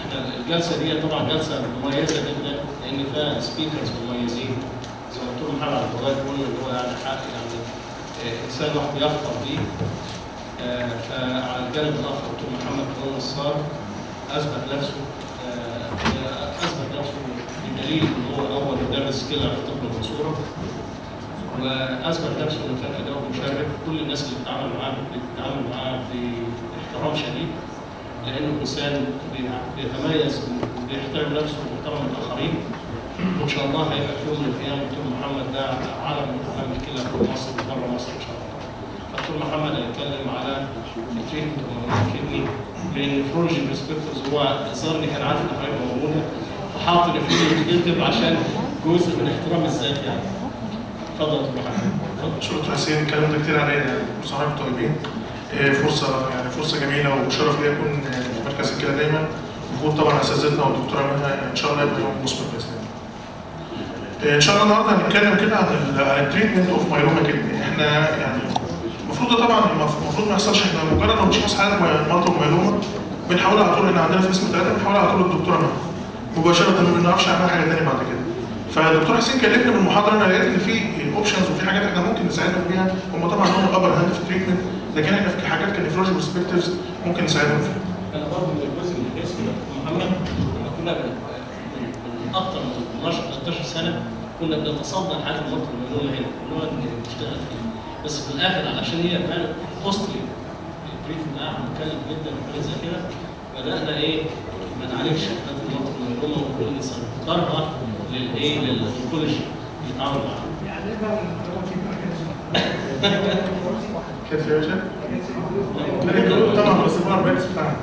احنا الجلسه دي طبعا جلسه مميزه جدا لان فيها سبيكرز مميزين زي ما الدكتور محمد عبد الله يقول ان هو يعني حق يعني انسان الواحد يفخر بيه. فعلى الجانب الاخر الدكتور محمد كمال نصار اثبت نفسه بدليل ان هو اول مدرس كده في طب المنصوره، واثبت نفسه انه كان اداؤه مشرف. كل الناس اللي بتتعامل معاه باحترام شديد لانه انسان بيتميز وبيحترم نفسه وبيحترم الاخرين. وان شاء الله هيبقى في يوم من الايام الدكتور محمد ده علم من اعلام كده في مصر وبره مصر ان شاء الله. الدكتور محمد هيتكلم على التريتمنت الكدني بالنفرولوجي برسبكتيفز. هو صار كان عارف ان حضرتك موجوده فحاط الفيديو عشان جزء من احترام الذات يعني. اتفضل يا دكتور محمد. شكرا حسين، الكلام ده كتير علينا بصراحه طيبين. فرصه جميله وشرف لي اكون في مركز كده دايما. وجود طبعا اساتذتنا والدكتوره منها ان شاء الله يبقى يوم مثمر باذن الله. ان شاء الله النهارده هنتكلم كده عن التريتمنت اوف مايلوما كدني. احنا يعني المفروض طبعا ما يحصلش، احنا مجرد ما بنشخص حاله مالتيبل مايلوما بنحاول على طول، احنا عندنا في اسم 3 بنحاول على طول الدكتوره منها مباشره، ما بنعرفش عنها حاجه ثانيه بعد كده. فالدكتور حسين كلمني بالمحاضره، انا لقيت ان في اوبشنز وفي حاجات احنا ممكن نساعدهم بيها. هم طبعا هم الابر هاند في التريتمنت، لكن احنا في حاجات كنفرولوجي برسبكتيفز ممكن نساعدهم فيها. انا برضه من الجزء من الاسم محمد لما كنا من اكثر من 13 سنه كنا بنتصدى لحاله المرض الميلوما هنا ونقعد نشتغل فيها، بس في الاخر علشان هي فعلا كوستلي التريتمنت قاعد مكلف جدا وحاجات زي كده بدانا ما نعالجش حالات المرض الميلوما ونقول نصدرها للاونكولوجي يتعامل معاها. يعني نقدر كيف يا باشا؟ طبعا بس هو الباكس بتاعنا.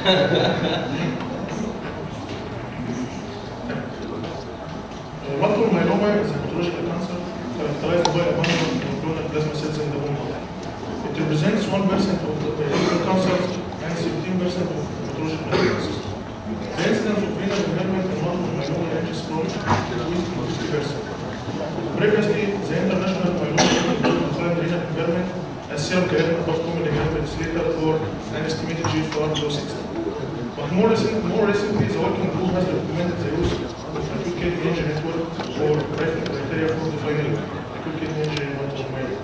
Multiple myeloma is a pathological cancer characterized by abundant monoclonal plasma cells in the bone marrow. It represents 1% of the renal cancers and 17% of pathological cancers. The incidence of renal impairment in multiple myeloma ranges from 20 to 50%. Previously, the international myeloma defined renal impairment as serum creatinine above common deciliter or an estimated GFR below 60. But more recently, the working group has recommended the use of acute kidney injury network or reference criteria for defining acute kidney injury in multiple myeloma.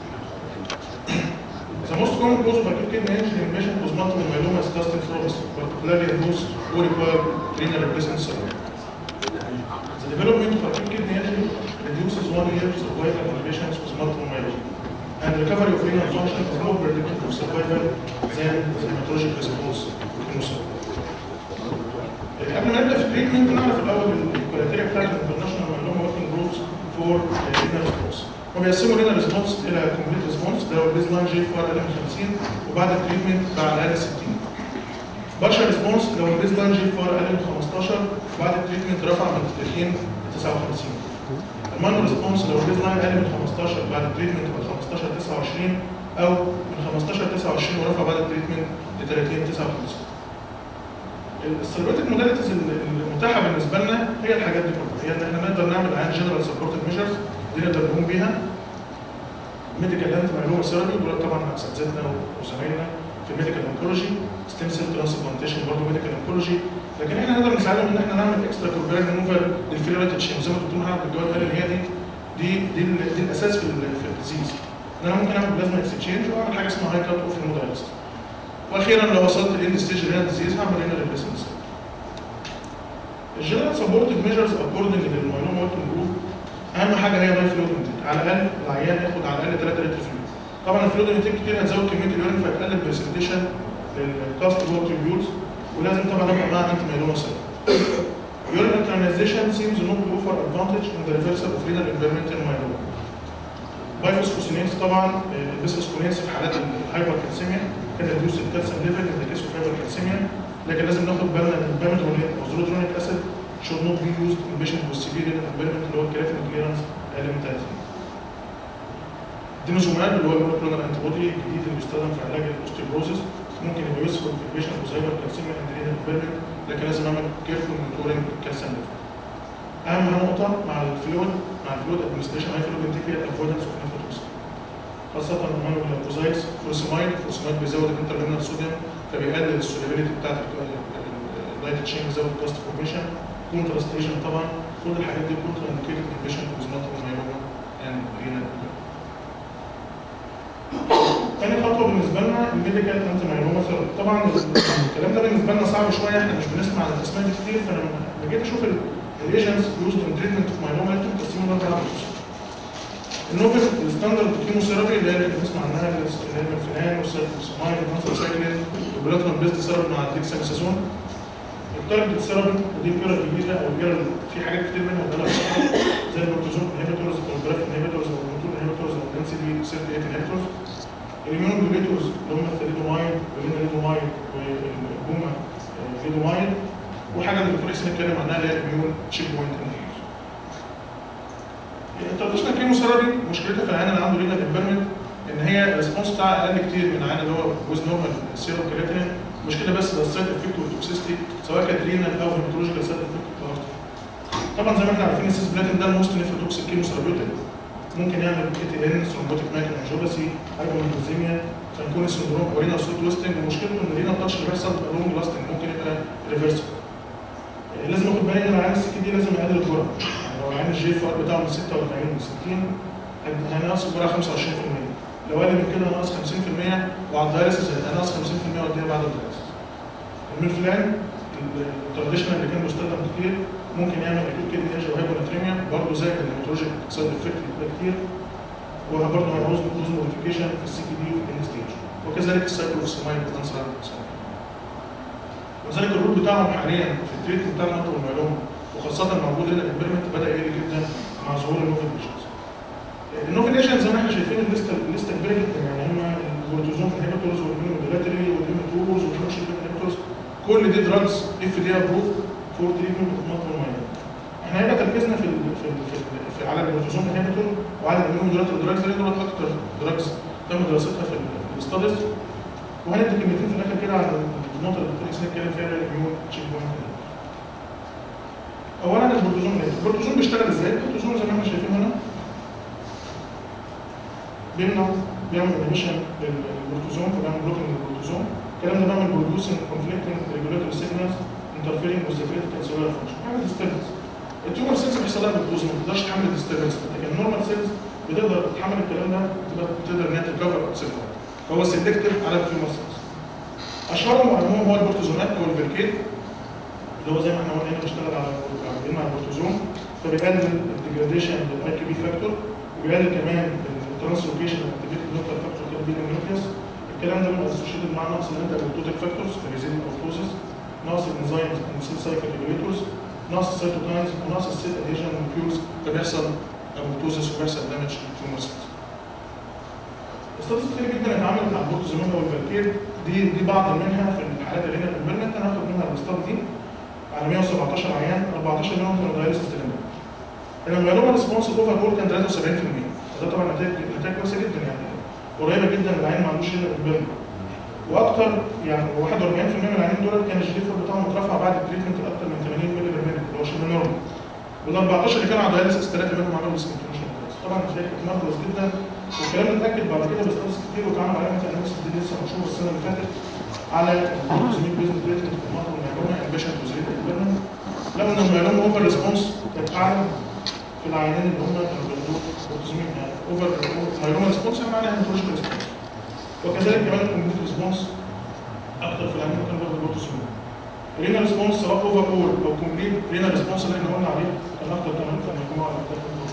The most common cause of acute kidney injury in patients with multiple myeloma is cystic fibrosis, particularly in those who require renal replacement surgery. The development of acute kidney injury reduces 1 year survival in patients with multiple myeloma, and recovery of renal function is more predictive of survival than the hematologic response to chemotherapy. قبل ما نبدا في التريتمنت نعرف الاول الكرايتيريا بتاعت الانترناشونال مايلوما وركينج جروبس فور رينال ريسبونس. هم بيقسموا رينال ريسبونس الى كومبليت ريسبونس ده هو البيز لاين GFR اقل من 50 وبعد التريتمنت بقى على الاقل 60. بارشال ريسبونس لو البيز لاين GFR اقل من 15 وبعد التريتمنت رفع من 30 ل 59. المانو ريسبونس لو البيز لاين اقل من 15 بعد التريتمنت بقى 15 29 او من 15 29 ورفع بعد التريتمنت ل 30 59. الثيرابيوتيك موداليتيز المتاحه بالنسبه لنا هي الحاجات دي كلها، هي ان احنا نقدر نعمل عن جنرال سبورتيف ميجرز دي نقدر نقوم بيها. ميديكال انتي مايلوما ثيرابي دول طبعا اساتذتنا وزمايلنا في الميديكال انكولوجي، ستيم سيل ترانسبلانتيشن برضه ميديكال انكولوجي، لكن احنا نقدر نساعدهم ان احنا نعمل اكسترا كوربيرال ريموفال للفيريوريتي تشين زي ما الدكتور محمد الجواد قال ان هي دي الاساس في الديزيز. ان انا ممكن اعمل بلازما اكسشينج واعمل حاجه اسمها هاي كات اوف هيمودايليسيس. واخيرا لو وصلت لاند ستيج رينال ديزيز هعمل رينال ريبليسمنت. الجنرال سبورتيف ميجرز اكوردنج للمايلوما وركينج جروب اهم حاجه هي لايف فلويد انتيك، على الاقل العيان ياخد على الاقل 3 لتر فلويد. طبعا الفلويد انتيك كتير هتزود كميه اليورين فهتقلل برسنتيشن للكاست بورتيبيولز، ولازم طبعا ابقى معاها انتي مايلوما سيل. Urine internalization seems not to offer advantage in the reversal of renal impairment in myeloma. بايفوسفوسينينز طبعا البيسفوسفونينز في حالات الهايبر كالسيميا كان ريديوس الكالسيوم ليفل ان كيس اوف هايبر كالسيميا، لكن لازم ناخد بالنا ان الباميدرونيت او زولودرونيك اسيد should not be used in patient with severe renal impairment اللي هو الكرياتين كليرنس اقل من 30. دينوزوماب اللي هو المونوكلونال انتي بودي الجديد اللي بيستخدم في علاج الاوستيوبروزيس ممكن يبقى يوسفول في البيشنت with هايبر كالسيميا اند رينال impairment، لكن لازم اعمل كيرفول مونيتورنج الكالسيوم ليفل. اهم نقطه مع الفلويد ادمنستريشن هاي فلويد انتيك هي الافويدنس اوف نيفروتوكسين، خاصة المانو والجلوكوزايدز. فروسيمايد بيزود الانترلينال صوديوم فبيقلل السوليبيليتي بتاعت لايت تشين زود كاست فورميشن كونتراستيشن طبعا كل الحاجات دي كونترا انديكيتد ان بيشنت ويز مالتيبل مايلوما اند رينال. تاني خطوه بالنسبه لنا الميديكال انتي مايلوما ثيرابي. طبعا الكلام ده بالنسبه لنا صعب شويه، احنا مش بنسمع عن الاسماء دي كتير، فانا لما جيت اشوف الايجنتس يوزد ان تريتمنت اوف مايلوما لقيتهم متقسمين لاربع جزء. النوفل الستاندرد كيموثيرابي اللي هي اللي بنسمع عنها اللي هي المنفنان والسايكلوسامايد والانثراسايكلين والبلاتينوم بيست ثيرابي مع الديكساميثاسون. التارجت ثيرابي ودي البيرا الجديده او البيرا في حاجات كتير منها وده زي البروتوزوم انهبيتورز والجراف انهبيتورز والموتور انهبيتورز والان سي دي 38 انهبيتورز. الاميونوجلوبيتورز اللي هم الثاليدومايد والليناليدومايد والبوما ليدومايد، وحاجه اللي الدكتور حسين اتكلم عنها اللي هي الاميون تشيك بوينت انهبيتورز. التراديشنال كيموثيرابي مشكلتها في العيان اللي عنده رينال امبيرمنت ان هي الريسبونس بتاعها اقل كتير من العيان اللي هو ويز نورمال سيرو كرياتين. المشكله بس السايد افكت والتوكسيستي سواء كانت رينال او هيماتولوجيكال سايد افكت بتاعها. طبعا زي ما احنا عارفين السيس بلاتين ده الموست نيفروتوكسيك كيموثيرابيوتيك، ممكن يعمل كي تي ان ثرومبوتيك مايكروانجيوباسي هايبوميكروزيميا فانكوني سندروم ورينال سول تويستنج. ومشكلته ان الرينال تاتش اللي بيحصل بيبقى لونج لاستنج ممكن يبقى ريفرسبل. لازم اخد بالي ان العيان السي دي لازم يقلل الجرعه، يعني لو العيان الجي اف ار بتاعه من 46 ل 60 هينقص الجرعه 25%، لو اقل من كده هينقص 50% وعلى الدايلسيس هينقص 50% قد ايه بعد الدايلسيس. الميرفلان التراديشنال اللي كان بيستخدم كتير ممكن يعمل اكيوت كيدني انجري وهايبوناتريميا برضه زي الهيماتولوجيك سايد افكت بيبقى كتير، وبرضه هيعوز دوز موديفيكيشن في السي كي دي وفي الان ستيج، وكذلك السايكلوسامايد والانسرال. وذلك الرول بتاعهم حاليا في التريتمنت بتاع المالتيبل مايلوما وخاصه موجود هنا الامبيرمنت بدا يقل جدا مع ظهور النوفل ايجنتس. النوفل ايجنتس زي ما احنا شايفين الليسته كبيره جدا، يعني هم البروتوزوم انهبيتورز والمينوديلاتري والهيماتوز والهيماتوز انهبيتورز كل دي دراجز اف دي ابروف فور تريتمنت اوف مالتيبل مايلوما. احنا هيبقى تركيزنا في على البروتوزوم انهبيتور وعلى المينوديلاتري دراجز لان دول اكتر دراجز تم دراستها في الاستاديز، وهندي كلمتين في الاخر كده على النقطه اللي الدكتور حسين اتكلم فيها الاميون تشيك بوينت. اولا البروتوزوم بيشتغل ازاي؟ البروتوزوم زي ما احنا شايفين هنا بيعمل انيبيشن للبروتوزوم فبيعمل بلوكينج للبروتوزوم. الكلام ده بيعمل برودوسنج كونفليكتنج ريجولاتوري سيجنالز انترفيرنج وذ ذا كريتيكال سيلولار فانكشن، بيعمل ديستربنس. التيومر سيلز بيحصل لها بروتوز ما بتقدرش تحمل الديستربنس، لكن النورمال سيلز بتقدر تحمل الكلام ده، بتقدر ان هي تكفر سيلفر، فهو سيلكتيف على التيومر سيلز. اشهرهم وعنهم هو البورتوزونات او الفيركيت اللي هو زي ما احنا قلنا هنا بيشتغل على البورتوزوم فبيقلل الديجراديشن للاي كي بي فاكتور وبيقلل كمان الترانسلوكيشن اكتيفيتي لوكال فاكتور كده بين النيوكليوس. الكلام ده بيبقى اسوشيتد مع نقص الانتي ابوبتوتيك فاكتورز فبيزيد الاوبتوزيس، نقص الانزيمز السيل سايكل ريجوليتورز، نقص السيتوكاينز ونقص السيل اديشن مولكيولز فبيحصل ابوبتوزيس وبيحصل دامج للتيومر سيلز. استاتيس كتير جدا اتعملت على البورتوزوم والفالكير دي بعض منها في الحالات اللي هنا في البرمنت. انا هاخد منها الاستاد دي على 117 عيان 14 منهم كانوا دايليسيس تليمات. الميلوما ريسبونس اوفر اول كان 73%، وده طبعا نتائج كويسه جدا يعني قريبه جدا من العيان ما عندوش هنا في البرمنت. واكثر يعني 41% من العيانين دول كان الجي فور بتاعهم اترفع بعد التريتمنت لاكثر من 80 مللي بير مينت اللي هو شبه نورمال. وال 14 اللي كانوا على دايليسيس 3 منهم عملوا ديسكونتينيوشن. طبعا نتائج مارفلس جدا، والكلام ده اتاكد بعد كده باستاتس كتير واتعمل عليها مثلا اناليسيس دي لسه مشهور السنه اللي فاتت على البورتوزوميك بيزنس تريتمنت في المالتيبل مايلوما امبيشن توزريت البرمنت. لقوا ان الميلوما اوفر ريسبونس كانت اعلى في العيانين اللي هم كانوا بياخدوا بورتوزوميك يعني اوفر ميلوما ريسبونس يعني معناها هيماتولوجيكال ريسبونس، وكذلك كمان الكومبليت ريسبونس اكتر في العيانين اللي كانوا بياخدوا بورتوزوميك. رينا ريسبونس سواء اوفر اول او كومبليت رينا ريسبونس اللي احنا قلنا عليه كان اكتر كمان كان مجموعه على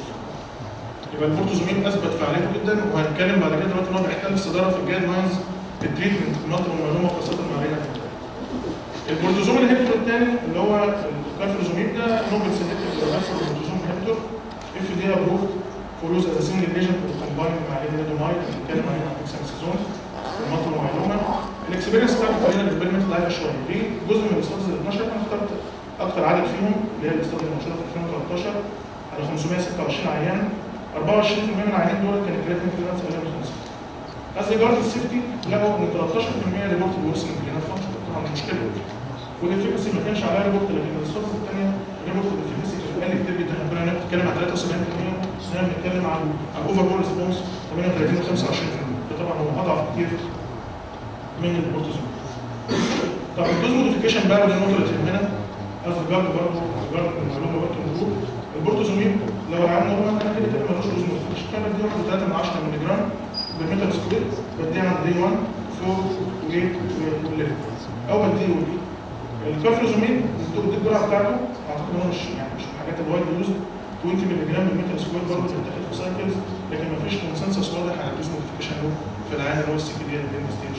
يبقى البورتوزومين اثبت فعاليته جدا، وهنتكلم بعد كده دلوقتي ان هو بيحتل الصداره في الجايد لاينز في التريتمنت في المالتيبل مايلوما خاصه مع رينا. البورتوزوم الهيبتور الثاني اللي هو الكارفلوزوميب ده نوبل سيلكتيف البورتوزوم الهيبتور اف دي ابروف فور يوز از سنجل ايجنت كومباين مع رينالدومايد هنتكلم عليه مع اكسامسيزون في المالتيبل مايلوما. الاكسبيرينس بتاعت الرينا البيرمنت ضعيفه شويه، دي جزء من الاستادز ال 12 انا اخترت اكثر عدد فيهم اللي هي الاستاد المنشوره في 2013 على 526 عيان. 24% من العيانين دول كان الكرياتين كليرنس اقل من 50. از ريجارد السيفتي لقوا ان 13% ريبورت بورسنج كلينات فانكشن طبعا مش مشكله، والافكاسي ما كانش عليها ريبورت، لكن الصفحه الثانيه ريبورت الافكاسي كان قل كتير جدا. احنا كنا بنتكلم عن 73%، احنا بنتكلم عن اوفر اول ريسبونس 38 و 25%، ده طبعا هو اضعف كتير من البورتوزوم. طب الدوز موديفيكيشن بقى ودي النقطه اللي تهمنا از ريجارد برضه ريجارد المعلومه برضه المفروض البورتوزوميب لو العيان نورمال انا كده كده ملوش دوز موديفيكيشن كان بدي 1.3 من 10 مللي جرام بالمتر سكوير بديها عند دي 1 4 و8 و11 او بديه الكارفلوزوميب دي الجرعه بتاعته اعتقد انه مش مش من الحاجات الوايد يوز 20 مللي جرام بالمتر سكوير برضه بتتاخد في سايكلز لكن ما فيش كونسنسس واضح على الدوز موديفيكيشن في العيان اللي هو السي بي دي اند ستيج.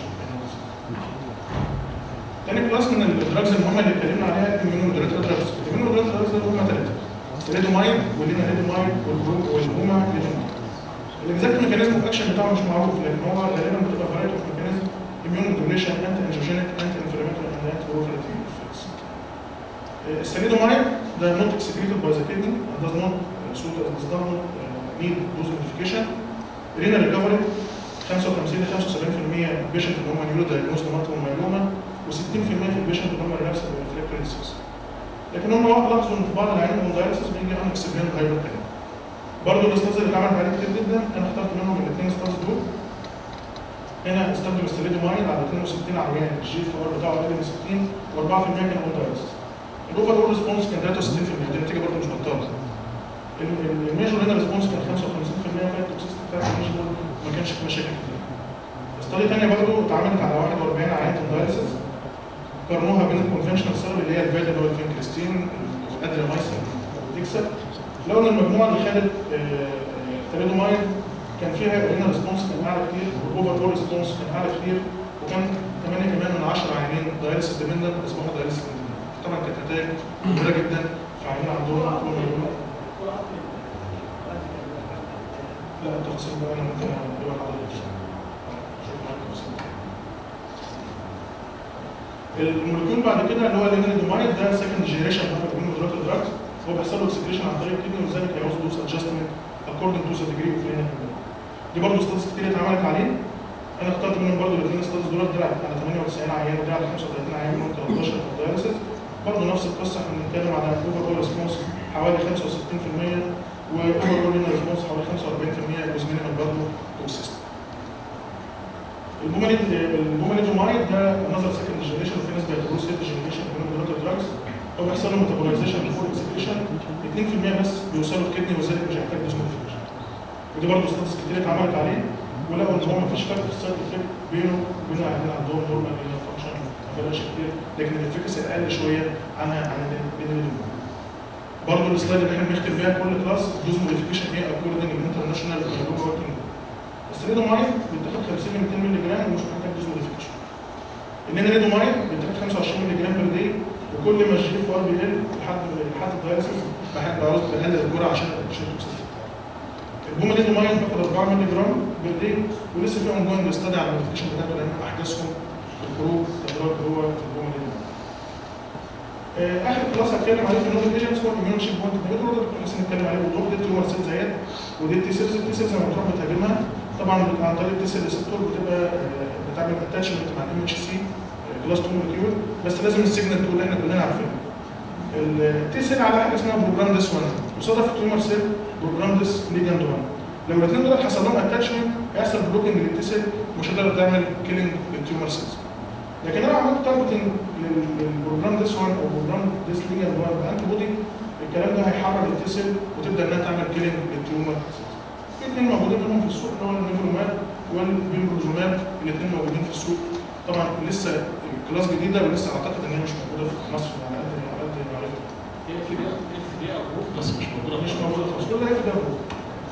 تاني كلاس من الدراجز المهمه اللي اتكلمنا عليها الاميونودريتر دراجز. الاميونودريتر دراجز هم ثلاثه الريدوماين والليناريدوماين والهوما ليدوماين. الاكزاكت ميكانيزم اوف اكشن بتاعه مش معروف لكن هو غالبا بتبقى فرايتي اوف ميكانيزم immunomodulation انتي انجوجينيك انتي انفلاماتوري اند انتي بروفيلاتيف افكتس. السيليدوماين ده not secreted by the kidney and does not need dose modification. renal recovery 55 ل 75% بيشنت اللي هم نيورو دايجنوز لمالتيبل مايلوما و60% في البيشنت اللي هم ريلابس ريفلكتوري ديسيز. لكن هم لاحظوا ان في بعض العيانين من الدايلسيس بيجي ان اكسبلين هايبرتنشن. برضه الاستاذ اللي اتعمل عليه كتير جدا انا اخترت منهم الاثنين ستاز دول. هنا استخدم السيليدوماين على 62 عيان الجي اف ار بتاعه اقل من 60 و4% كان اون دايلسيس. الاوفر اول ريسبونس كان 63% دي نتيجه برضه مش بطاله. الميجور هنا ريسبونس كان 55% كانت التوكسيستي بتاعت الميجور ما كانش في مشاكل كتير. استادي ثانيه برضه اتعملت على 41 عيان دايلسيس قارنوها بين الكونفشنال ثيرابي اللي هي الفيدا اللي هو الفينكريستين والادريامايسين والديكسا. لو ان المجموعه اللي خدت ثريدوماين كان فيها هنا ريسبونس كان اعلى كتير والاوفر اول ريسبونس كان اعلى كتير وكان 8 كمان من 10 عيانين دايلسيس ديبندنت اصبحوا دايلسيس ديبندنت. طبعا كانت نتائج كبيره جدا في عيانين عندهم لا التفاصيل بقى انا ممكن اقول لحضرتك. المولكيول بعد كده اللي هو الليناريدومايد ده سكند جنريشن من الاميونودريتر دراجز هو بيحصل له اكسكريشن عن طريق الكدني ولذلك هيعوز دوز ادجستمنت اكوردنج تو ذا ديجري اوف ليناريدومايد. دي برضه ستاتس كتير اتعملت عليه. انا اخترت منهم برضه الاثنين ستاتس دول ده على 98 عيان وده على 35 عيان منهم 13 في الدايلسيس. برضه نفس القصه احنا بنتكلم على اوفر اول ريسبونس حوالي 65% واوفر اول ريسبونس حوالي 45% جزء منهم برضه توكسيستي. البوماليدومايد ده انذر سكند جنريشن وفي ناس بيعتبروه سيرد جنريشن من الاميونودريتر دراجز. هو بيحصل له ميتابولايزيشن بيفور اكسكريشن 2% بس بيوصلوا الكدني وذلك مش هيحتاج دوز موديفيكيشن. ودي برضه ستاتس كتير اتعملت عليه ولقوا ان هو مفيش فرق في السايد افكت بينه وبين العيانين عندهم نورمال رينال فانكشن ما فرقش كتير لكن الافكاسي اقل شويه عن البينيلوم. برضه السلايد اللي احنا بنختم بيها كل كلاس دوز موديفيكيشن ايه اكوردنج للانترناشونال مايلوما وركينج. السيليدوماين بيتاخد 50 ل 200 مللي جرام ومش محتاج دوز موديفيكيشن. الليناريدوماين بيتاخد 25 مللي جرام بير داي وكل ما الجي اف ار بيقل لحد الدايلسيس بحب عاوز بقلل الجرعه عشان التوكسيستي. البوماليدوماين باخد 4 مللي جرام بير داي ولسه في اون جوينج ستادي على الموديفيكيشن بتاعته لان احداثهم الخروج الادراج هو البوماليدوماين. اخر كلاس هتكلم عليه في النودل ايجنتس هو الاميون شيب بوينت انهبيتور ده كنا لسه بنتكلم عليه وضوح دي تيومر سيل زياد ودي تي سيلز. التي سيلز لما بتروح بتهاجمها طبعا عن طريق التي سيل ريسبتور بتبقى بتعمل اتاتشمنت مع الام اتش سي كلاس 2 مولكيول بس لازم السيجنال تقول اللي احنا كلنا عارفينه. التي سيل على حاجه اسمها بروجرام ديس 1 وصادف التيومر سيل بروجرام ديس ليجاند 1. لو الاثنين دول حصل لهم اتاتشمنت هيحصل بلوكينج للتي سيل مش هتقدر تعمل كيلينج للتيومر سيلز. لكن انا عملت تارجتنج للبروجرام ديس 1 او بروجرام ديس ليجاند 1 بانتي بودي الكلام ده هيحرر التي سيل وتبدا انها تعمل كيلينج للتيومر سيلز. في اثنين موجودين منهم في السوق اللي هو النيفولوماب والبيمبروزوماب الاثنين موجودين في السوق. طبعا لسه كلاس جديده ولسه اعتقد ان هي مش موجوده في مصر على قد معرفتي. هي في دي ابروف بس مش موجوده خالص كلها هي في ده ابروف.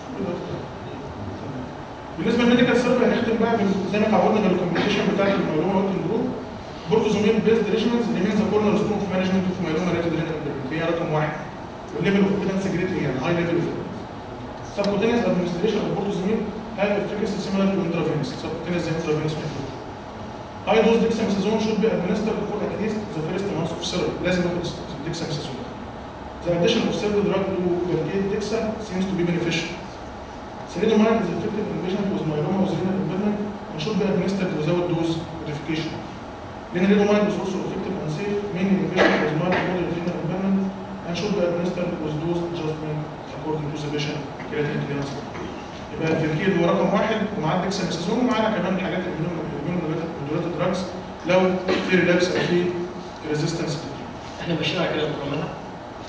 بالنسبه للميديكال سيرفي هنختم بقى زي ما اتعودنا بالكومبليكيشن بتاعت المايلوما وركينج جروب. بورتوزوميب بيزد ريجيمنز ريمينز ذا كورنر ستون اوف مانجمنت اوف مايلوما ريتد رينال امبيرمنت هي رقم واحد والليفل اوف ايفيدنس جريت يعني هاي ليفل اوف ايفيدنس. سبكوتينيوس ادمنستريشن اوف بورتوزوميب هاف افكاسي سيميلار تو انترافينوس سبكوتينيوس زي انترافينوس ميثود. هاي دوز ديكساميثازون شود بي ادمنسترد فور ات ليست ذا فيرست مانث اوف سيرب لازم ناخد ديكساميثازون. The addition of several drug to validate DEXA seems to be beneficial. Thalidomide is effective in patients with myeloma with renal impairment and should be administered without dose modification. Lenalidomide is also effective and safe, mainly in patients with mild to moderate renal impairment and should be administered with dose adjustment according to the patient creatinine clearance. يبقى الفيركيد هو رقم واحد ومعاه ديكساميثازون ومعانا كمان حاجات الاميونوليتد دراجز لو في ريلابس او في ريزيستنس. احنا ماشيين على كده يا دكتور منى.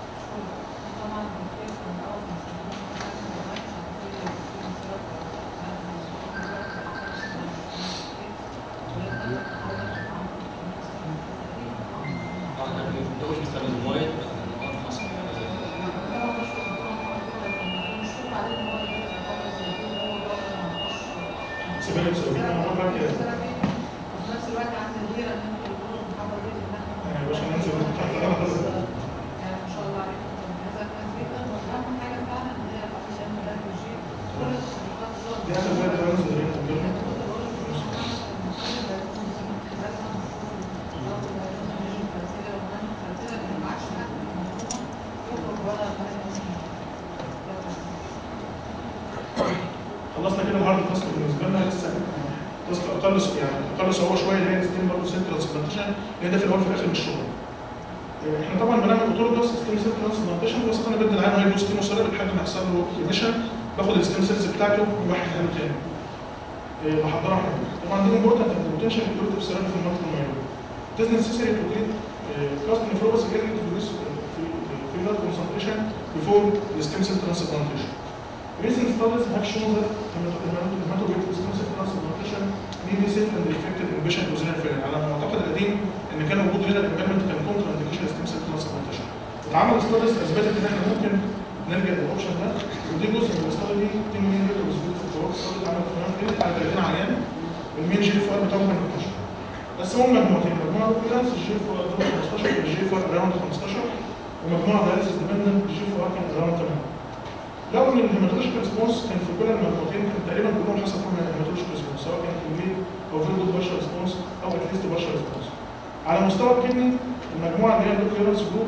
خلصنا كده الهارد تاسك بالنسبه لنا. لسه تاسك اقل صعوبه شويه اللي هي ستيم برضه سيل ترانسبلانتيشن، اللي ده في الاول وفي الاخر مش شغل. احنا طبعا بنعمل اوتولوجاس ستيم سيل ترانسبلانتيشن، بس انا بدي العين هاي دوز كيموثيرابي لحد ما يحصل له ريميشن، باخد الستيم سيلز بتاعته وبحقنها له تاني. بحضرها حاجه. طبعا دي امبورتنت بوتنشال كيوريتيف ثيرابي في المالتي مايلوما. It is necessary to treat cast nephropathy early to reduce blood concentration before the stem cell transplantation. Recent studies have shown that hematopoietic stem cell transplantation may be safe and effective in patient with renal failure. على المعتقد القديم ان كان وجود renal impairment كان كونتر انديكيشن stem cell transplantation. اتعمل ستاديز اثبتت ان احنا ممكن نلجا للاوبشن ده، ودي جزء من الاستادي دي 2 مليون لتر بسبوت في الفروق. الاستادي اتعملت في فيلم على 30 عيان، المين جي اف ار بتاعهم كان 12. بس هم مجموعتين، مجموعه روبيلانس الجي اف ار 15 والجي اف ار اراوند 15، ومجموعه دايلسيس ديبندنت الجي اف ار كان اراوند 8. لو ان الهيماتولوجيك ريسبونس كان في كل المجموعتين كان تقريبا كلهم حصل فيهم هيماتولوجيك ريسبونس، سواء كان كميه او فيري جود بارشال ريسبونس او اتليست بارشال ريسبونس. على مستوى الكدني المجموعه اللي هي اللوكيولانس جروب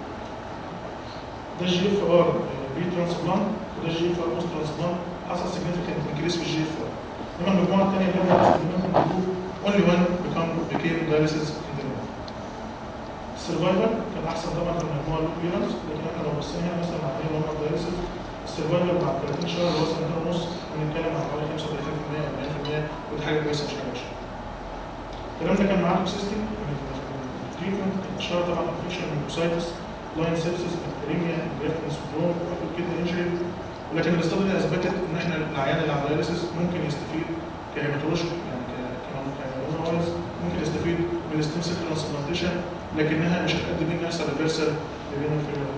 ده الجي اف ار بري ترانسبلانت وده الجي اف ار بوست ترانسبلانت حصل سيجنفيكانت انكريس في الجي اف ار. انما المجموعه الثانيه اللي هي جروب only one became dialysis in the room. السرفايفل كان احسن طبعا في المجموعه اللوكيولانس، لكن احنا لو بصينا هنا مثلا على اللي هم الدايلسيس السرفايفل بعد 30 شهر اللي هو سنتين ونص بنتكلم عن حوالي 35% او 40%، ودي حاجه كويسه مش حاجه وحشه. الكلام ده كان معاه توكسيستي تريتمنت، اشاره طبعا انفكشن ميوكوسايتس لاين سيبسيس بكتيريميا جريفتن سندروم كده انجري، ولكن الاستادي دي اثبتت ان احنا العيان اللي على الدايلسيس ممكن يستفيد كهيماتولوجي يعني كهيماتولوجي ممكن يستفيد من الستيم سيل ترانسبلانتيشن، لكنها مش هتؤدي بيه ان يحصل ريفرسال لبين الفيلر.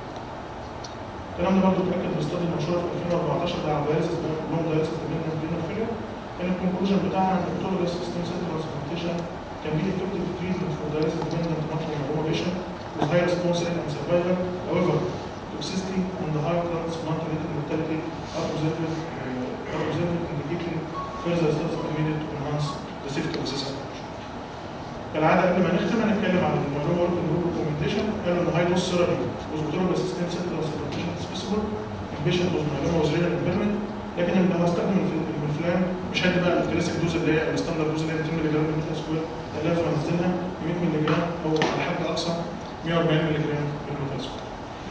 الكلام ده برضه اتاكد بالاستادي المنشوره في 2014 ده على الدايلسيس ده لون دايلسيس بين الفيلر. كان الكونكلوجن بتاعنا ان الاوتولوجيس ستيم سيل ترانسبلانتيشن كان بي افكتيف تريتمنت فور دايلسيس ديبندنت مالتي مايلوما patient with high response rate and survival. However, toxicity and the high transplant-related mortality are observed indicating further studies are needed to enhance the safety of this approach. كالعاده قبل ما نختم هنتكلم عن المعلومه ورك جروب ريكومنديشن. قالوا ان هاي دوز ثيرابي واوتولوجيس ستيم سيل ترانسبلانتيشن سبيسيبل البيشنت وذ مايلوما وذ رينال امبيرمنت، لكن لو هستخدم الفلان مش هدي بقى الكلاسيك دوز اللي هي الستاندرد دوز اللي هي 200 مللي جرام من المتر سكوير، لازم انزلها ب 100 مللي جرام او على حد اقصى 140 مللي جرام من المتر سكوير.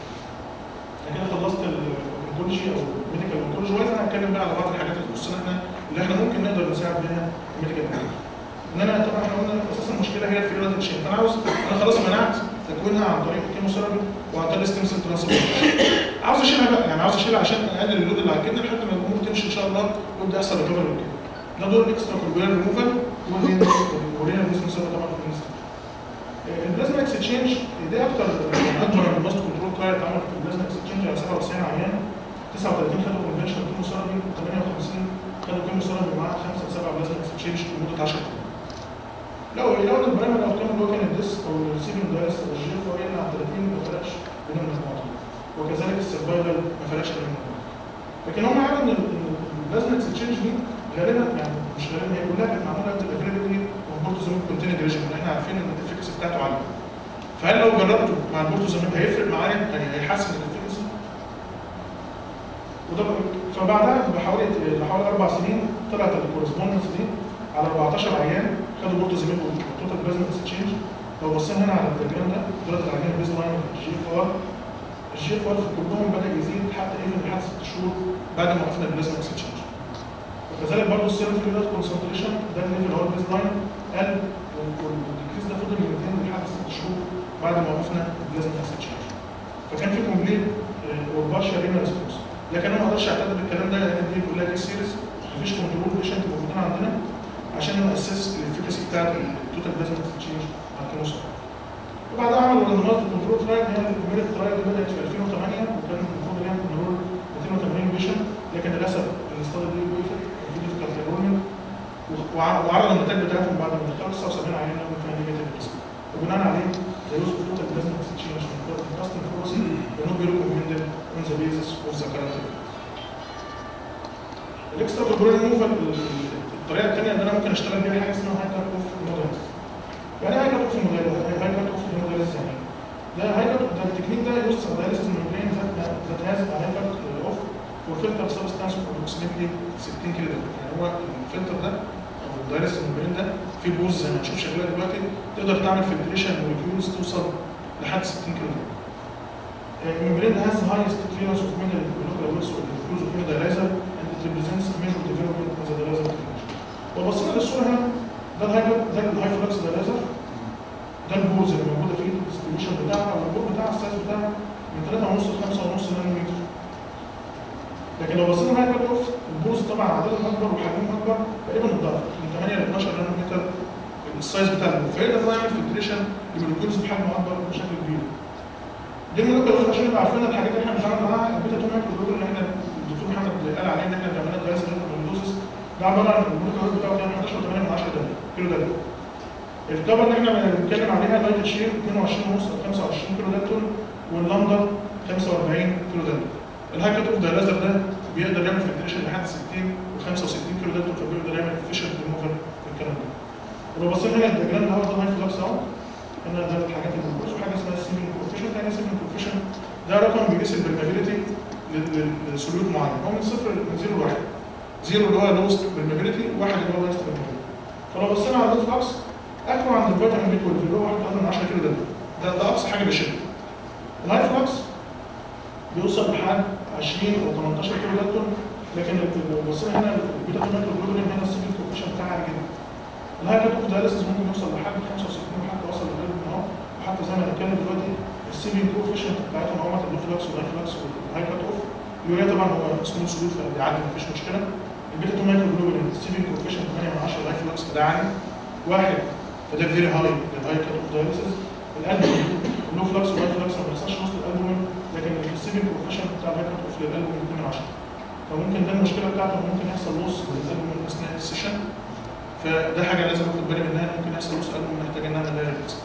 انا كده خلصت الاونكولوجي او الميديكال اونكولوجي، وعايز هنتكلم بقى على بعض الحاجات اللي تخصنا احنا اللي احنا ممكن نقدر نساعد بيها الميديكال اونكولوجي. ان انا طبعا احنا قلنا اساس المشكله هي الفيرال تشين، فانا خلاص منعت تكوينها عن طريق الكيموثيرابي وعن طريق الستيم سيل ترانسبلانتيشن. عاوز اشيلها بقى، يعني عاوز اشيلها عشان اقلل اللود اللي على الكدنه لحد ما الامور تمشي ان شاء الله ويبدا يحصل ريكفري من الكدنه. ده دور الاكسترا كوربيولار ريموفال والرينال بوزنس طبعا في الانستنت. البلازما اكسشينج دي اكتر اكبر من الماست كنترول ترايل اتعمل في البلازما اكسشينج على 97 عيان، 39 خدوا كونفنشنال كيموثيرابي، 58 خدوا كيموثيرابي مع 5 ل 7 بلازما اكسشينج لمده 10 ايام. لو البرايمري اوتكم اللي هو كان الديس او الريسيفنج دايس او الجي اف ار على 30 ما فرقش بين المجموعتين، وكذلك السرفايفل ما فرقش بين المجموعتين. لكن هم قالوا ان البلازما اكسشينج دي غالبا يعني مش غالبا هي كلها كانت معموله بالافيلابيلتي والبورتوزوميك كونتيننج ريجيم اللي احنا عارفين ان الافكسي بتاعته عاليه. فهل لو جربته مع البورتوزوميك هيفرق معايا؟ يعني هيحسن الافكسي؟ وده فبعدها بحوالي 4 سنين طلعت الكورسبوندنس دي على 14 عيان خدوا بورتوزوميك والتوتال بلازما اكسشينج. لو بصينا هنا على الدياجرام ده دول العيان البيز لاين الجي اف ار في كلهم بدا يزيد حتى لحد 6 شهور بعد ما وقفنا البلازما اكسشينج. وكذلك برضه السيرم فلويد كونسنتريشن ده الليفل اللي هو البيز لاين قل والديكريز ده فضل ينتهي لحد 6 شهور بعد ما وقفنا البلازما اكسشينج. فكان في كومبليت وبارشال رينال ريسبونس. لكن انا ما اقدرش اعتمد بالكلام ده لان دي كلها دي سيريز، مفيش كنترول بيشنت موجودين عندنا عشان ناسس الافكاسي بتاعت التوتال بلازما اكسشينج على الكيموثيرابي. وبعدها عملوا راندومايزد كنترول ترايل، هي الكوميريت ترايل دي بدات في 2008 وكان المفروض ان هي كنترول 280 بيشنت، لكن للاسف الاستادي دي وقفت في ديفيكالت انرولمنت وعرضوا النتائج بتاعتهم بعد ما دخلوا 79 عينه وكان نيجاتيف ريسك. وبناء عليه لا يوسف توتال بلازما اكسشينج عشان الكاستنج فورس كانوا بيريكومندد اون ذا بيزس اوف ذا كارنت. الاكسترا كوربورال ريموفال الطريقه الثانيه اللي انا ممكن اشتغل بيها حاجه اسمها هاي كات اوف موديلز. يعني هاي كات اوف موديلز، هاي كات اوف موديلز يعني ده هاي كات ده التكنيك ده يوز دايليسيس ممبرين ذات هاز هاي كات اوف وفلتر سبستانس ابروكسيمتلي 60 كيلو. يعني هو الفلتر ده او الدايليسيس ممبرين ده في بوز زي ما هنشوف شكلها دلوقتي تقدر تعمل فلتريشن مولكيولز توصل لحد 60 كيلو. الممبرين ده has the highest clearance of mineral molecular weights of the fuse of mineral laser and it represents major development of the laser technology. لو بصينا للصوره هنا ده الهاي فلكس ده ليزر، ده البوز اللي موجوده فيه الديستريبيوشن بتاعها والبول بتاع السايز بتاعها من 3.5 ل 5.5 نانومتر. لكن لو بصينا هاي كات اوف البوز طبعا عددهم اكبر وحجمهم اكبر تقريبا الضعف من 8 ل 12 نانومتر السايز بتاع البول، فيقدر يعمل فلتريشن لمولكيولز بحجم اكبر بشكل كبير. دي المولكيولز عشان نبقى عارفين الحاجات اللي احنا بنتعامل معاها البيتا توميك والجلوبين اللي احنا الدكتور محمد قال عليه ان احنا بنعملها دايليسيس دوزز ده عباره عن المولكيول بتاعه كام 11.8 كيلو دالتون. الكبر اللي احنا بنتكلم عليها لايت شير 22.5 ل 25 كيلو دالتون واللامدا 45 كيلو دالتون. الهاي كات اوف دايليزر ده بيقدر يعمل فلتريشن لحد 60 و 65 كيلو دالتون فبيقدر يعمل افيشنت ريموفال الكلام ده. ولو بصينا هنا الدياجرام ده هو ده هاي فلكس اهو. هنا ده الحاجات اللي موجوده وحاجه اسمها السيمين كوفيشنت. يعني السيمين كوفيشنت ده رقم بيقيس البرمابيلتي لسلوك معين، هو من 0 ل 1. 0 اللي هو لوست برمابيلتي، 1 اللي هو هايست برمابيلتي. فلو بصينا على الدوت فلكس اخره عند الفيتامين بي 12 اللي هو 1.10 كيلو ده اقصى حاجه بيشيلها. الهاي فلكس بيوصل لحد 20 او 18 كيلو دالتون، لكن لو بصينا هنا البيتا توميك والجلوبين هنا السيمين كوفيشنت بتاعها عالي جدا. الهاي كات اوف دايليسيس ممكن يوصل لحد 65 وحتى وصل لغايه اهو، وحتى زي ما هنتكلم دلوقتي السيمين كوفيشنت بتاعتهم هم اللو فلكس والهاي فلكس والهاي كات اوف. اليوريا طبعا هو سمول سوليوت فبيعدي مفيش مشكله. البيتا توميك والجلوبين السيمين كوفيشنت 8/10 الهاي فلكس فده عالي. 1 فده فيري هاي للهاي كات اوف دايليسيس. الالبومين اللو فلكس والهاي فلكس ما بيحصلش وسط الالبومين، لكن السيمين كوفيشنت بتاع الهاي كات اوف للالبومين 2/10. فممكن ده المشكله بتاعته ممكن يحصل لوس للالبومين اثناء السيشن، فده حاجه لازم اخد بالي منها، ممكن يحصل لوس قلب محتاج ان اعمل لها ريكست.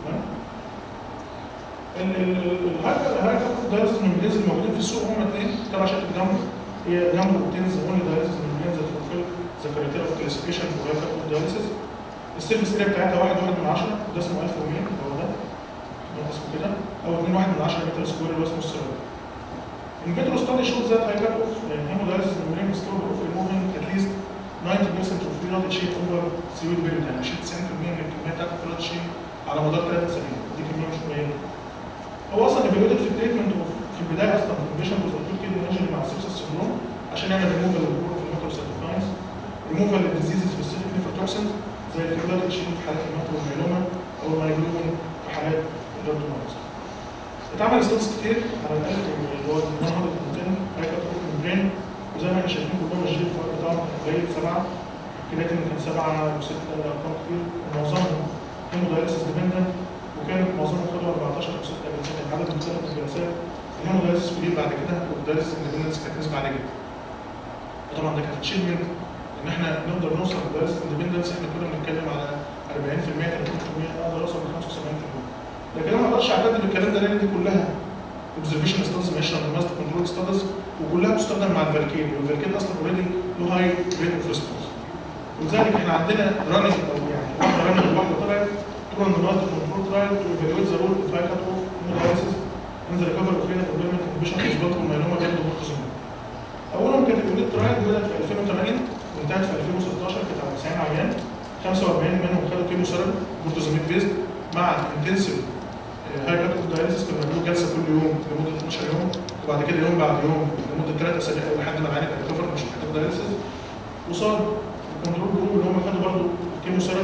الهاي كات اوف دايليسيس ميمبرينز الموجودين في السوق هم اثنين تبع شركه جامبو. هي جامبو اوبتينز اونلي دايليسيس ميمبرينز ذات فولفيل ذا كرايتيريا اوف كلاسيفيكيشن فور هاي كات اوف دايليسيس. السيرفيس اريا بتاعتها 1.1/10 وده اسمه 1100 اللي هو ده اسمه كده، او 2.1/10 متر سكوير اللي هو اسمه السيرفر. In vitro study shows that high cut off hemodialysis membrane is capable of removing at least 90% of fluid chain over sealed period، يعني شيل 90% من الكميه بتاعت الفلويد تشين على مدار 3 اسابيع، دي كميه مش قليله. هو اصلا ايفالويتد في التريتمنت في البدايه اصلا البيشنت وز اكيد كده انجري مع سيبسس سندروم عشان يعمل ريموفال للميتروسايتوكاينز، ريموفال للديزيزز سبيسيفيك نيفروتوكسينز زي الفلويد تشين في حالات الميلوما او المايلوما في حالات الريتينوباثي. اتعمل ستاتس كتير على القلب اللي هو 110 هاي كات اوف ممبرين، وزي ما احنا شايفين كلهم الجي اف بتاعهم كان قليل 7، الكرياتين كان 7 و6 ارقام كتير، ومعظمهم هيمودايليسيس ديبندنت، وكان معظمهم خدوا 14 او 6 جلسات، يعني عدد مختلف من الجلسات. الهيمودايليسيس قليل بعد كده، والدايليسيس اندبندنس كانت نسبه عاليه جدا. وطبعا ده كان اتشيفمنت ان احنا نقدر نوصل للدايليسيس اندبندنس، احنا كنا بنتكلم على 40% 30%، اقدر اوصل ل 75%. لكن انا ما اقدرش اعتمد بالكلام ده لان دي كلها اوبزرفيشن ستادز مش راندمايزد كنترول ستادز، وكلها بتستخدم مع الفالكين، والفالكين اصلا اوريدي له هاي ريت اوف ريسبونس. ولذلك احنا عندنا راننج او يعني واحده راننج وواحده طلعت تو راندمايزد كنترول ترايل تو ايفالويت ذا رول اوف هاي كات اوف هيمودايليسيس ان ذا ريكفري اوف رينال بروبلم انهبيشن في سبوت الميلوما بياخدوا كورتيزون. اولهم كانت الاوليت ترايل بدات في 2008 وانتهت في 2016، كانت على 90 عيان، 45 منهم خدوا كيمو ثيرابي كورتيزون بيزد مع انتنسيف هاي كات اوف دايليسيس. كانوا بيعملوا جلسه كل يوم لمده 12 يوم، وبعد كده يوم بعد يوم لمده 3 اسابيع لحد ما العيان يبقى ريكفر مش محتاج دايليسيس. وصار الكنترول جروب اللي هم خدوا برضه الكيمو ثيرابي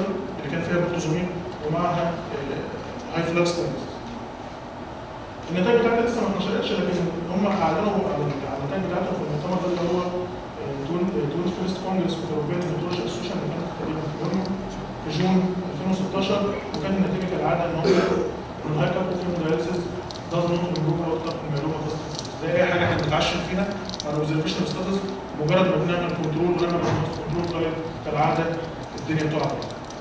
اللي كان فيها بورتوزومين ومعها هاي فلاكس دايليسيس. النتائج بتاعتها لسه ما اتنشرتش، لكن هم اعلنوا على النتائج بتاعتهم في المؤتمر ده اللي هو تونس فيرست كونجرس في اوروبيان هيماتولوجي اسوشيشن اللي كانت تقريبا في جون 2016. وكانت النتيجه كالعاده ان هم الهاي كاب اوف هيمودايليسيس does not improve outcome in myeloma cystic. زي اي حاجه احنا بنتعشم فيها على اوبزرفيشن ستاتس، مجرد ما بنعمل كنترول ونعمل كنترول طيب كالعاده الدنيا بتقع.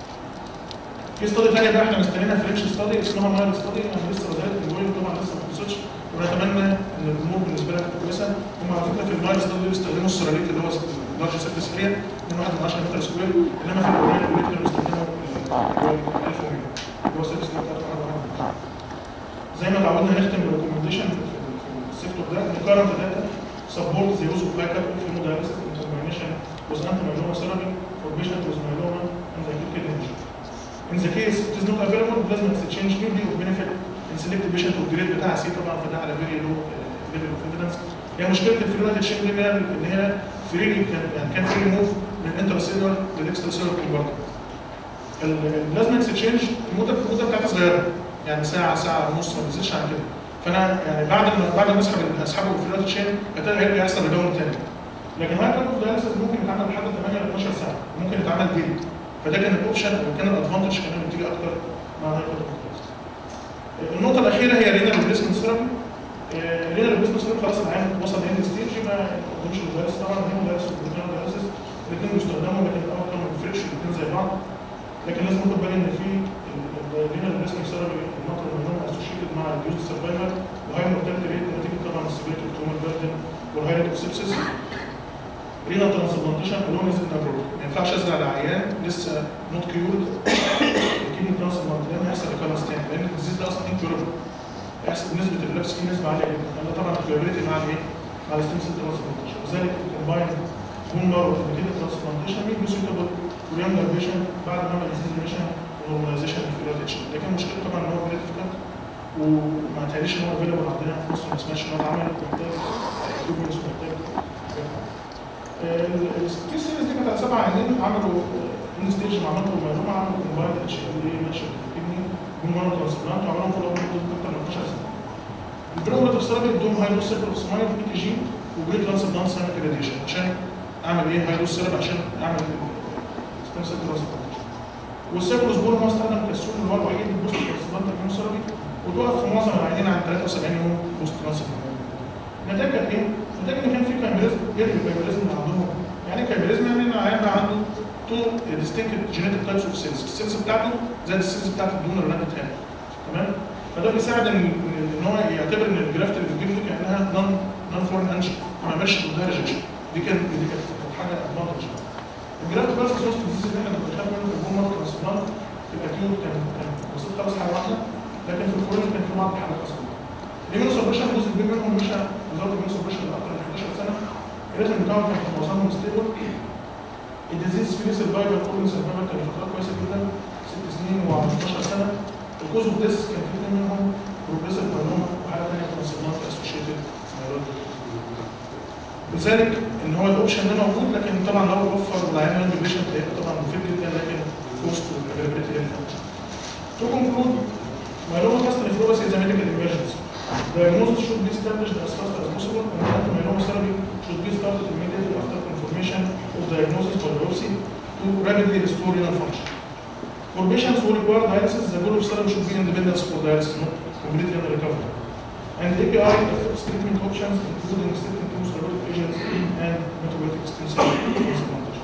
في ستادي ثانيه بقى احنا مستنيينها فرنش ستادي اسمها مايل ستادي، انا لسه بدات الجوين طبعا لسه ما خلصتش، ونتمنى ان الامور بالنسبه لها تبقى كويسه. هم على فكره في المايل ستادي بيستخدموا السراليت اللي هو لارج سيرفيس اريا من 1 من 10 متر سكوير، انما في الاورينال كانوا بيستخدموا 1000 اللي هو سيرفيس بتاعته. زي ما اتعودنا هنختم بالريكومنديشن في السيكتور ده ان كارنت داتا سبورت ذا يوز اوف هاي كاب اوف هيمودايليسيس ان كومبينيشن with anti-myeloma therapy for patients with myeloma and acute kidney injury. In the case it is not available, plasma exchange may be of benefit in selected patient والجريد بتاعها سي طبعا، فده على فيري لو ليفل اوف ايفيدنس. هي مشكله الفريلات تشين دي ان هي فريلي كان فري موف من الانترسيلر للاكسترا سيلر كونفرتر. البلازما اكسشينج المده بتاعتها صغيره، يعني ساعه ونص ما بتزيدش عن كده. فانا يعني بعد ما اسحبه الفريلات تشين هيبقى يحصل ريباوند تاني. لكن هاي كاب اوف دايليسيس ممكن يتعمل لحد 8 ل 12 ساعه، ممكن يتعمل ديلي. فده كان الاوبشن وكان الادفانتج كمان بتيجي اكتر مع هاي كاب اوف دايليسيس. النقطه الاخيره هي رينال ريبليسمنت ثيرابي. رينال ريبليسمنت ثيرابي خلاص العيان وصل لاند ستيج، ما قدامش الدايليسيس طبعا، الهيمودايليسيس والرينال دايليسيس الاثنين بيستخدموا، لكن الاوت كام ما بيفرقش، الاثنين زي بعض. لكن لازم ناخد بالنا ان في الرينال ريبليسمنت ثيرابي النقطه المهمه اسوشيتد مع الريديوس سرفايفل وهاي مورتاليتي ريت نتيجه طبعا السيفيريتي اوف تومال بيردن والهاي ريت اوف سيبسيس. رينال ترانسبلانتيشن الون از ابروف، ما ينفعش ازرع العيان لسه نوت كيورد الكيدني ترانسبلانتيشن هيحصل ريكارنس تاني، لان الديزيز ده اصلا انكيوربل، هيحصل نسبه الريلابس فيه نسبه عاليه جدا، لان طبعا الكيوربيليتي مع الايه؟ مع الستيم سيل ترانسبلانتيشن. وذلك كومباين بون مارو كيدني ترانسبلانتيشن مين بي سوتابل فور يونجر بيشنت بعد ما عمل ديزيز ريميشن ونورماليزيشن الفيلاتيشن. لكن مشكلته طبعا ان هو كريتيف كات وما تهيأليش ان هو افيلبل عندنا في مصر، ما سمعتش ان هو اتعمل، محتاج دوكيومنتس محتاج. الكيس سيريز دي كانت على 7 عيانين عملوا ان ستيج مع مالتو مايلوما، عملوا كومبايند اتش ال اي ماتش الكدني بون مارو ترانسبلانت وعملوا فولو اب اكتر من 12 سنه. البروجرام ثيرابي ادوهم هاي دوز سيركل سمايل بي تي جي وجريد ترانسبلانت ساينك راديشن عشان اعمل ايه؟ هاي دوز سيرابي عشان اعمل ستيم سيل ترانسبلانت. والسيركلوسبور هو استخدم كالسول اللي هو الوحيد البوست ترانسبلانت كيموثيرابي وتوقف في معظم العيانين عن 73 يوم بوست ترانسبلانت. النتائج كانت ايه؟ النتائج ان كان في كايميريزم، ايه الكايميريزم اللي عندهم؟ يعني كايميريزم يعني ان العيان عنده تو ديستنكت جينيتك تايبس اوف سيلز، السيلز بتاعته زي السيلز بتاعت الدونر اللي انا اديتها له. تمام؟ فده بيساعد ان هو يعتبر ان الجرافت اللي بتجيب له كانها نون فورن انجن، ما يعملش ضدها ريجكشن. دي كانت حاجه ادفانتج. الجرافت بس سوست ديزيز اللي احنا بنخاف منه في البون مارو ترانسبلانت في الاكيوت كان بسيط خالص حاجه واحده، لكن في الكورونيك كان في بعض الحالات اصلا. الإيميون سبريشن جزء كبير منهم مشى وزاره الإيميون سبريشن لأكثر من 11 سنة، الريتم بتاعهم كان في معظمهم ستيبل. الديزيز فري سرفايفل كل سرفايفل كان فترات كويسة جدا 6 سنين و15 سنة. الكوز اوف ديس كان في اثنين منهم بروجريسيف مايلوما وحالة ثانية ترانسبلانت اسوشيتد مايلوما. لذلك ان هو الاوبشن ده موجود، لكن طبعا لو وفر والعيان يونج بيشنت هيبقى طبعا مفيد جدا، لكن كوست والافيلابيلتي هي الفانكشن. تو كونكلود myeloma cystic nephropathy is a medical emergency. Diagnosis should be established as fast as possible, and anti-myeloma therapy should be started immediately after confirmation of diagnosis by biopsy to rapidly restore renal function. For patients who require dialysis, the goal of therapy should be independence for dialysis, not complete renal recovery. And API affects treatment options, including statin chemotherapeutic agents and metabolic stem cell transplantation.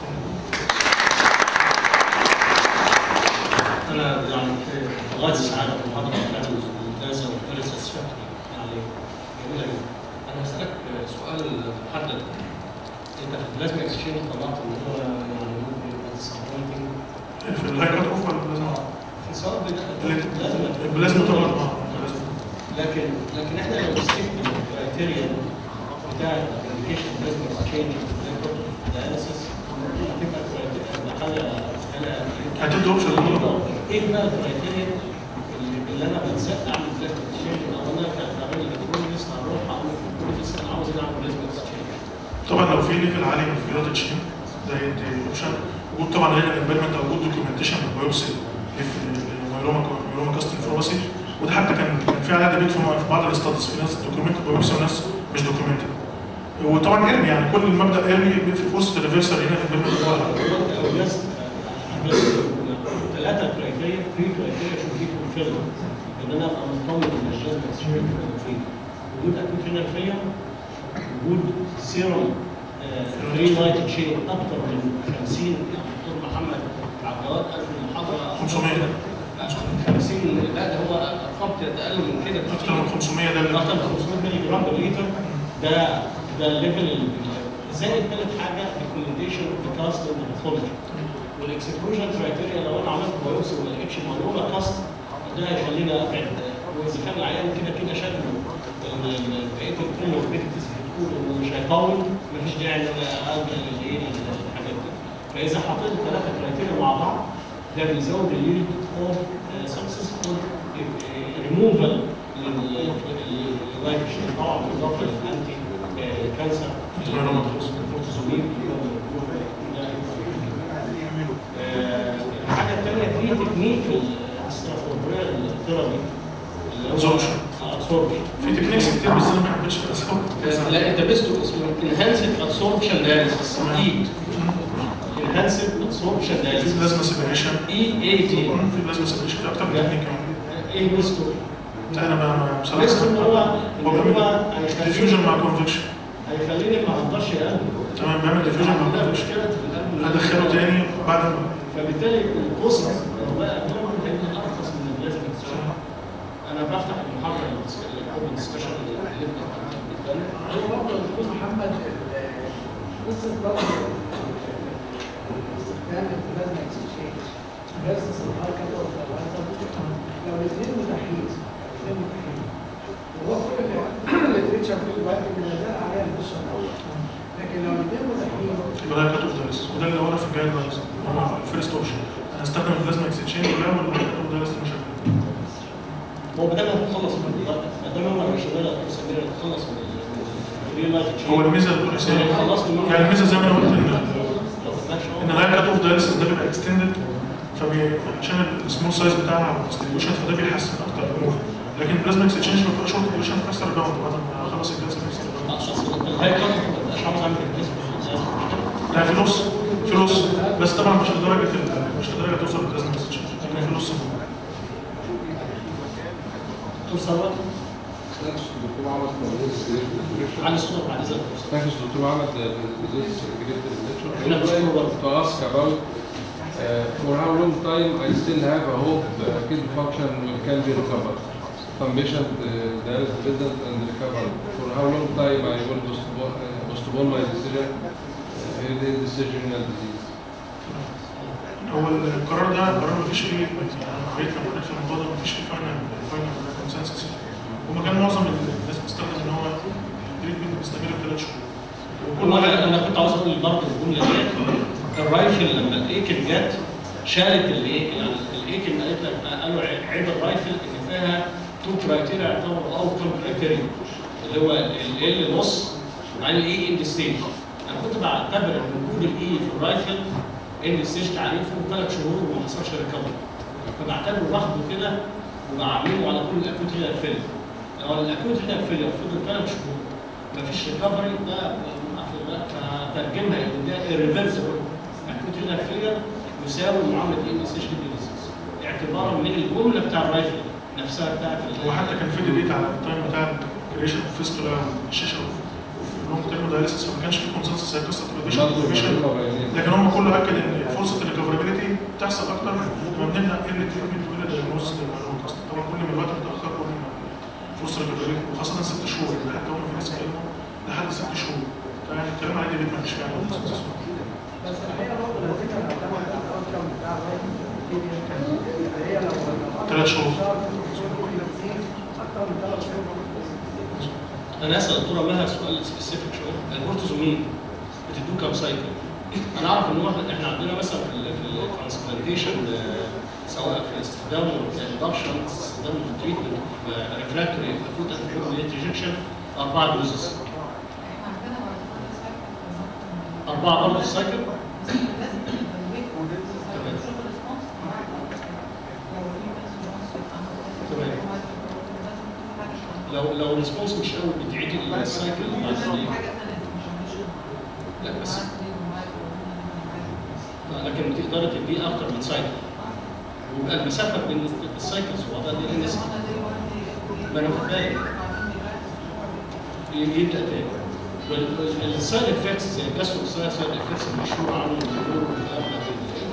أنا يعني في غاية السعادة بالمحاضرة بتاعت الممتازة والدرس أسفل يعني جميلة جدا. أنا هسألك سؤال محدد. أنت في البلازما اكسشينج طلعت إن هو يعني ممكن يبقى ديسابوينتنج. في الهاي كات اوف ولا البلازما؟ في صار البلازما طبعا لكن احنا لو مسكنا الكرايتيريا بتاع الابلكيشن بلازما اكسشينج دايليسيس هتبقى حاجة هتدي اوبشن. ايه بقى الكرايتيريا اللي انا بتسال اعمل بلازما اكسشينج او انا كعمل الكترونيكس هروح اعمل الكترونيكس انا عاوز اعمل بلازما اكسشينج؟ طبعا لو في ليفل عالي من الفيلات تشين ده يدي اوبشن، وجود طبعا غير الامبيرمنت او وجود دوكيومنتيشن بالبيوبسي في الميلوما كاستنج فروباسي، وده حتى كان في عليها ديبيت في بعض الاستاديز، في ناس دوكيومنت بيوبسي وناس مش دوكيومنت. وطبعا علمي يعني كل المبدا علمي في فرصه الريفرسال هنا الامبيرمنت هو ثلاثه كرايتيريا، 3 كرايتيريا شو في كونفيرم ان انا ابقى مطمن ان الجهاز فيه وجود اكوت رينال فيلير، وجود سيروم فري لايت تشين اكثر من 50. الدكتور محمد عبد الجواد قال في المحاضره 500 50. لا ده هو ارقام اقل من كده، اكثر من 500. ده اكثر من 500 مللي جرام بالليتر. ده الليفل. زائد ثالث حاجه ريكومنديشن كاست باثولوجي والاكسكلوجن كرايتيريا. لو انا عملت بايوبسي وما لقيتش مايلوما كاست ده هيخلينا ابعد. واذا كان العيان كده شكله بقيه الكوموربيديتيز بتقول انه مش هيطول، مفيش داعي ان انا الجا للحاجات دي. فاذا حطيت الثلاثه كرايتيريا مع بعض ده بيزود اليلد اوف سكسسفول ريموفال لللايف شين، طبعا بالاضافه للانتي كانسر الكورتيزونين. الحاجه الثانيه في تكنيك الاستراتيجيه الثيرابي ابزوربشن. في تكنيكس كتير بس انا ما حبيتش اسمها. لا انت بيستو اسمه انهانسد ابسوربشن دايليسيس، ايد انهانسد ابسوربشن دايليسيس. في بلازما سيبريشن، اي تي في بلازما سيبريشن في اكتر من تكنيك كمان. ايه بيستو؟ انا ما بصراحه بيستو هو ديفيوجن مع كونفكشن، هيخليني ما اقدرش اقلب. تمام، بيعمل ديفيوجن مع كونفكشن، هدخله تاني بعد ما فبالتالي الكوست لو بقى هيبقى ارخص من اللازم. انا بفتح المحاضره الاوبن ديسكشن اللي بنتكلم. هو برضه الدكتور محمد قصه برضه استخدام البلازما اكسشينج فيرسس الهاي كات اوف لو الاثنين متاحين هو كل الليتريتشر في الوقت بينزل عليها البوشن الاول، لكن لو الاثنين متاحين يبقى ده كات اوف دايليسيس، وده اللي ورا في الجايد لاينز هو الفيرست اوبشن. هنستخدم البلازما اكسشينج ولا الكات اوف دايليسيس مش هو بدل ما تخلص من الضغط، ما دام انا شغال سمير تخلص من الريل لايف. هو الميزه الرئيسيه يعني الميزه زي ما انا قلت ان الهاي كات اوف دايليسيس ده بيبقى اكستندد، عشان السمول سايز بتاعها والديستريبيوشن فده بيحسن اكتر الموف. لكن البلازما اكسشينج بيبقى شورت ديوريشن تكسر الراوند بعد ما خلص الجهاز تكسر الراوند. الهاي كات ما مش عاوز اعمل الجسم. لا فلوس بس طبعا مش لدرجه توصل للبلازما اكسشينج، لكن فلوس توصل الدكتور محمد على صوتك بعد ذلك. Thank you, Dr. Mohammed, this lecture. To ask about for how long time I still have a hope kidney function can be recovered. Some patient there is present and recovered. For how long time I will postpone my decision in the decisional disease. هو القرار ده قرار مفيش فيه بقيت لما في الموضوع ده مفيش فيه فاينل كونسنسس. وما كان معظم الناس بتستخدم ان هو تريتمنت بيستمر 3 شهور. هو انا كنت عاوز اقول برضه الجمله ديت. الرايفل لما الايكن جت شالت الايه يعني الايكن قالت لك قالوا عيب الرايفل ان فيها 2 كرايتيريا يعتبروا اوتكم كرايتيريا اللي هو ال نص وبعدين الاي اند ستيج. انا كنت بعتبر ان وجود الاي في الرايفل اند ستيج تعريفه 3 شهور وما حصلش ريكفري، فبعتبره واخده كده وبعمله على كل الاكوت هنا فيلر. لو الاكوت هنا فيلر فضل 3 شهور مفيش ريكفري ده فترجمها ان ده irreversible اكوت هنا فيلر يساوي معامله ان اس اتش دي ديزيز اعتبارا من الجمله بتاع الرايفل نفسها بتاعت وحتى كان في ديبيت على التايم بتاع الكريشن اوف فيستولا والشيشه لونج تيرم دايليسيس، فما كانش في كونسنسس هي قصه الريفيشن، لكن هم كله اكد ان فرصه الريكفرابيلتي بتحصل اكتر لما بنبدا ايرلي تريتمنت ولا دايجنوستس للمعلومه. طبعا كل ما الوقت بيتاخر كل ما فرصه الريكفرابيلتي وخاصه 6 شهور يعني حتى هم في ناس كانوا لحد 6 شهور. يعني الكلام عليه ديبيت ما فيش فعلا كونسنسس. بس الحقيقه برضه لو كنا بنعتمد على الاوتكم بتاع هي لو 3 شهور اكتر من 3 شهور. انا اسال الدكتوره مها سؤال سبيسيفيك شويه. الكورتيزومين بتدوه كام سايكل؟ انا اعرف ان احنا عندنا مثلا في الترانسبلانتيشن سواء في استخدامه كاندكشن استخدامه في التريتمنت في ريفراكتوري اكوت اكيوت ريجكشن 4 دوزز. 4 برضه السايكل؟ لو الريسبونس مش قوي بتعيد السايكل لا بس لكن تقدر تديه اكتر من سايكل ويبقى المسافه بين السايكلز وبعضها دي نسبه ما انا واخد بالي يبدا تاني والسايد افكتس زي الجاسترو سايد افكتس المشهور عنه الظهور والقبله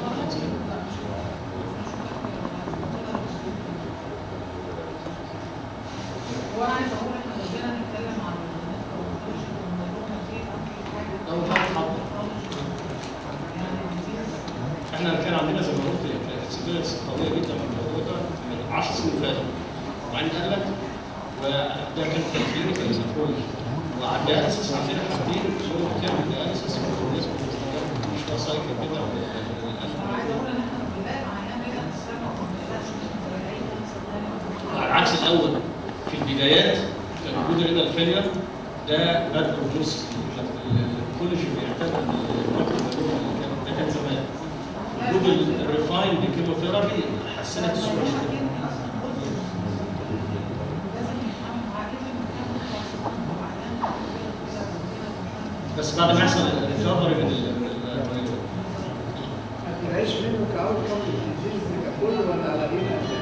وانا عايز اقول احنا بدنا نتكلم عن احنا كان عندنا زي ما قلت اكسبيرينس قويه جدا في الموضوع ده من 10 سنين فاتوا وبعدين قلت وده كان كلينيكال نفرولوجي وعلى الدياليسيس عندنا حاجتين دول بتعمل دياليسيس بالنسبه مش سايكل كده عايز اقول ان احنا بدايه عيان كده نستمع على عكس الاول في البدايات كان وجود رينال فيلير ده باد بروجنوس الكوليجي بيعتبر ده كان زمان وجود الريفايند كيموثيرابي حسنت الصوره شويه بس بعد ما يحصل الريكفري من ما تلاقيش منه كاوت كم الديزيز ككل ولا على ايه؟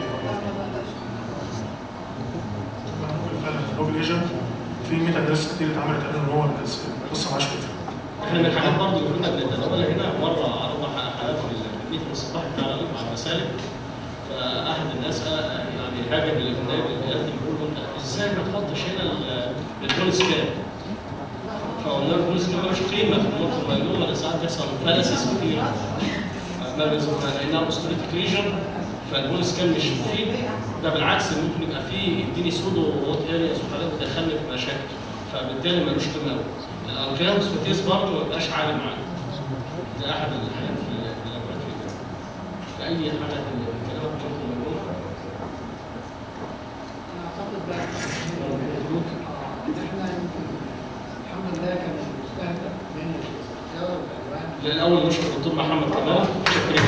نوبل ايجنت في ميتا اناليسيس كتير اتعملت قالوا ان هو القصه ماشيه كده. احنا من الحاجات برضه اللي كنا بنتناولها هنا مره عرضنا حالات في الميتنج الصباحي بتاع مع المسالك فاحد الناس يعني هاجم النائب البيئات بيقول له انت ازاي ما تحطش هنا البول سكان؟ فقلنا له البول سكان ملوش قيمه في النقطه الميلوما اللي ساعات بيحصل فالسيس كتير لانها اوستريتيك ليجن فالبول سكان مش مفيد ده بالعكس ممكن يبقى فيه يديني سودو ووت ارياس وحاجات بتدخلني في مشاكل فبالتالي ملوش قيمه قوي. الاركام سوتيس برضه ما يبقاش عالي معانا. ده احد الحاجات في اللابوراتوري ده. فاي حاجه في الكلام بتاعكم مجنون. انا اعتقد بقى ان احنا الحمد لله كان المستهدف من الاستشاره والالوان. الاول نشكر الدكتور محمد كمال شكرا.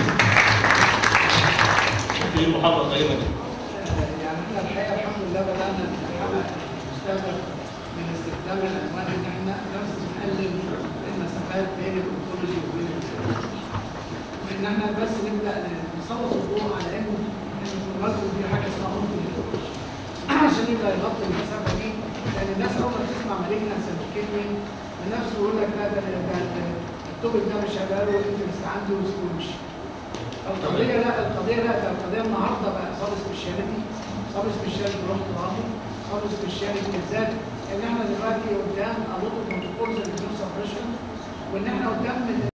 شكرا المحاضره القيمه دي. يعني احنا الحقيقه الحمد لله بدانا نحقق المستهدف من استخدام الالوان ان احنا نفس نقلل المسافات بين الاونكولوجي وبين وان احنا بس نبدا نسلط الضوء على ان الرجل دي حاجه اسمها اونكولوجي عشان يبدا يغطي المسافه دي لان الناس اول ما تسمع مالجنس كلمه نفسه يقول لك لا ده التوبك ده مش شغال وانت عنده ومش القضيه لا ده القضيه النهارده بقى صار سبيشاليتي بروح ترابي صار سبيشاليتي بالذات ان احنا دلوقتي قدام الوت بروتوكولز اللي سبريشن وان احنا قدام